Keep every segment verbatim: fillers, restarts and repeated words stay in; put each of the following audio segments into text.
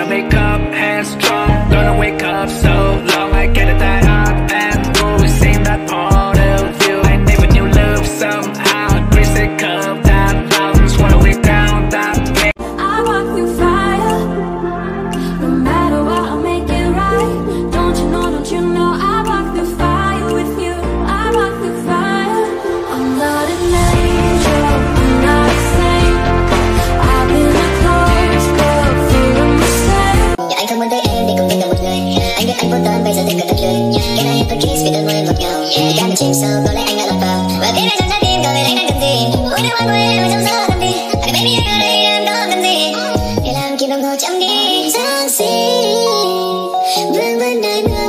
make up, hands strong, gonna wake up so long. I get it that hard and always seem that part of you. I never knew love somehow. Grace it come down, mountains wanna way down that way. I walk through fire, no matter what, I'll make it right. Don't you know, don't you know, I walk through fire with you. I walk through fire. I'm not an angel, I'm not a saint. I've been a close girl, feeling the same. Dạ anh không muốn thấy em để cùng tình cả một người. Anh biết anh vô tâm, bây giờ tình cả thật lười. Can I have a kiss vì đôi môi ngọt ngào. Vì cả một chim sâu, có lẽ anh đã lọt vào. Và biết anh trong trái tim, cậu về anh đang cần gì. Ôi đứa hoa quê em trong gió thầm đi. Honey baby anh ở đây em đó cần gì. Để làm kim đồng hồ chậm đi. Giáng sinh vương vấn đời mưa.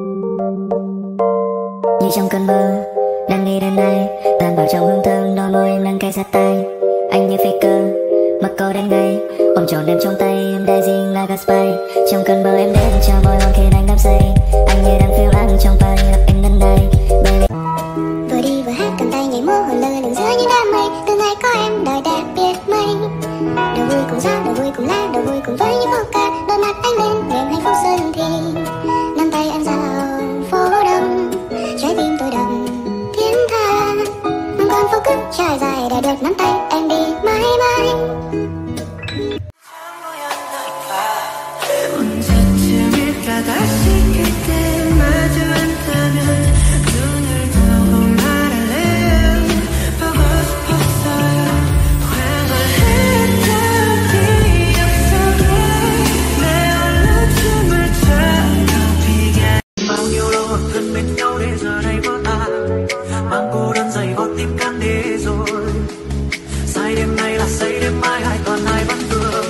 Như trong cơn mơ, đang đi đến đây. Tàn vào trong hương thơm, đôi môi em nâng kề sát tay. Anh như phi cơ, mặc cô đến ngay. Ôm trọn em trong tay, em dancing like a spy. Trong cơn mơ em đến cho môi hôn khiến anh đắm say. Anh như đang phiêu lãng trong tay, gặp anh đến đây baby. Vừa đi vừa hát cầm tay nhảy múa hồn lơ lửng giữa những đám mây. Từ ngày có em đời đẹp biết mấy. Đầu vui cùng gió, đầu vui cùng lá, đầu vui cùng với những màu ca. Đôi mắt anh lên niềm hạnh phúc xuân thì nắm tay em dạo phố đông. Trái tim tôi đập tiếng tha. Một con phố cứ trải dài để được nắm tay em đi mãi mãi. 언제쯤일까 다시 그때 마주 앉다면 눈을 뜨고 말할래. 보고 싶었어요. 회고했던 기억 속에 내 홀로 춤을 춰도 비게. Bao nhiêu lâu ở thân bên nhau để giờ đây có ta mang cô đơn dày vào tim can đi rồi. Say đêm nay là say đêm mai hai toàn hai vẫn thương.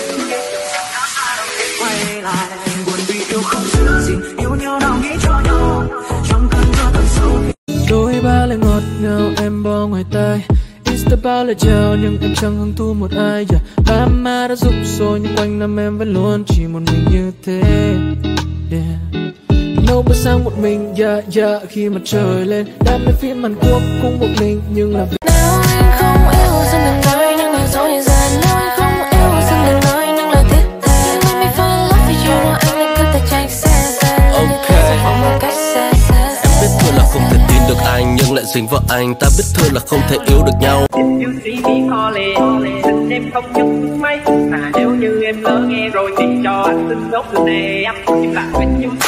Quay lại buồn vì yêu không chữa gì, yêu nhau nào nghĩ cho nhau trong cơn mưa tận sâu. Đôi ba lời ngọt ngào em bỏ ngoài tai. Insta bao lời chào nhưng em chẳng hứng thú một ai. Yeah. Ba má đã giúp rồi nhưng quanh năm em vẫn luôn chỉ một mình như thế. Yeah. Nấu bữa sáng một mình, yeah, yeah. Khi mặt trời lên đam mê phim Hàn Quốc cũng một mình nhưng là Nếu anh không yêu xin đừng nói những lời dối gian. Nếu anh không yêu xin đừng nói những lời thiết tha. Let me fall in love with you, anh nên cứ tay chạy xe xe. Ok. Một cách xa xa. Em biết thôi là không thể tin được anh nhưng lại dính vào anh. Ta biết thôi là không thể yêu được nhau. You see me calling, xin em không nhấc máy. Mà nếu như em lỡ nghe rồi thì cho anh xin đốt từ nè. Em lại with you.